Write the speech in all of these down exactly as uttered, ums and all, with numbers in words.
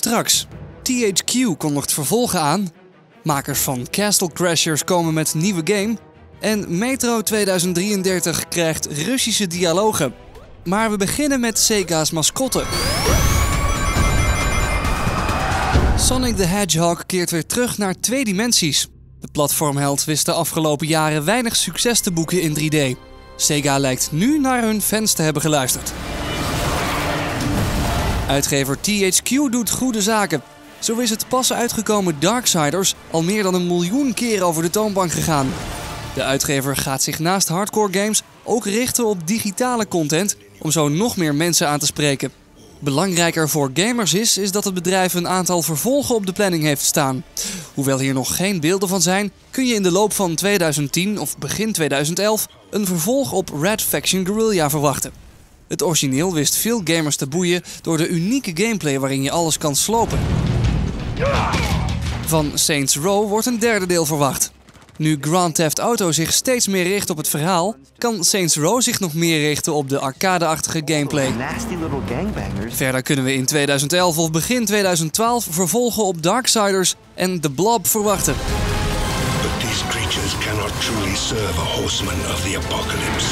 Straks, T H Q kondigt vervolgen aan, makers van Castle Crashers komen met nieuwe game en Metro tweeduizend drieëndertig krijgt Russische dialogen. Maar we beginnen met Sega's mascotte. Sonic the Hedgehog keert weer terug naar twee dimensies. De platformheld wist de afgelopen jaren weinig succes te boeken in drie D. Sega lijkt nu naar hun fans te hebben geluisterd. Uitgever T H Q doet goede zaken. Zo is het pas uitgekomen Darksiders al meer dan een miljoen keer over de toonbank gegaan. De uitgever gaat zich naast hardcore games ook richten op digitale content om zo nog meer mensen aan te spreken. Belangrijker voor gamers is, is dat het bedrijf een aantal vervolgen op de planning heeft staan. Hoewel hier nog geen beelden van zijn, kun je in de loop van tweeduizend tien of begin tweeduizend elf een vervolg op Red Faction Guerrilla verwachten. Het origineel wist veel gamers te boeien door de unieke gameplay waarin je alles kan slopen. Van Saints Row wordt een derde deel verwacht. Nu Grand Theft Auto zich steeds meer richt op het verhaal, kan Saints Row zich nog meer richten op de arcade-achtige gameplay. Verder kunnen we in tweeduizend elf of begin tweeduizend twaalf vervolgen op Darksiders en The Blob verwachten. But these creatures cannot truly serve a horseman of the apocalypse.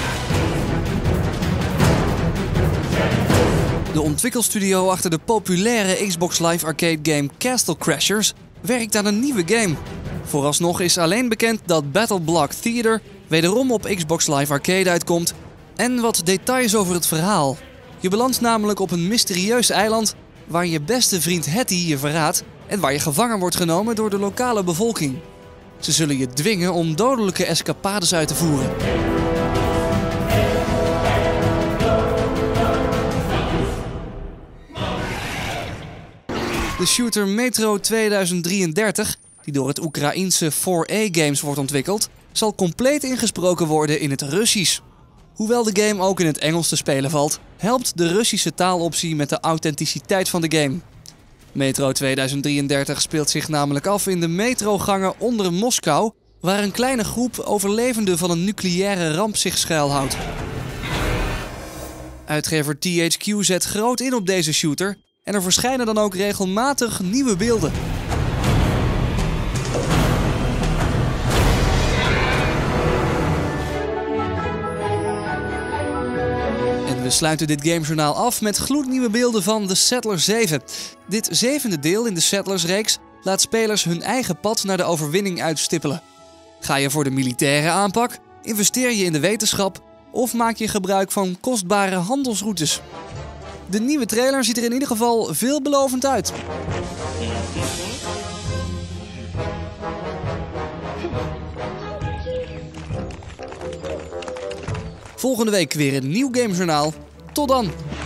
De ontwikkelstudio achter de populaire Xbox Live Arcade game Castle Crashers werkt aan een nieuwe game. Vooralsnog is alleen bekend dat Battle Block Theater wederom op Xbox Live Arcade uitkomt en wat details over het verhaal. Je belandt namelijk op een mysterieus eiland waar je beste vriend Hattie je verraadt en waar je gevangen wordt genomen door de lokale bevolking. Ze zullen je dwingen om dodelijke escapades uit te voeren. De shooter Metro tweeduizend drieëndertig, die door het Oekraïense four A Games wordt ontwikkeld, zal compleet ingesproken worden in het Russisch. Hoewel de game ook in het Engels te spelen valt, helpt de Russische taaloptie met de authenticiteit van de game. Metro tweeduizend drieëndertig speelt zich namelijk af in de metrogangen onder Moskou, waar een kleine groep overlevenden van een nucleaire ramp zich schuilhoudt. Uitgever T H Q zet groot in op deze shooter en er verschijnen dan ook regelmatig nieuwe beelden. En we sluiten dit gamejournaal af met gloednieuwe beelden van The Settler zeven. Dit zevende deel in de Settlers-reeks laat spelers hun eigen pad naar de overwinning uitstippelen. Ga je voor de militaire aanpak, investeer je in de wetenschap of maak je gebruik van kostbare handelsroutes? De nieuwe trailer ziet er in ieder geval veelbelovend uit. Volgende week weer een nieuw gamejournaal. Tot dan!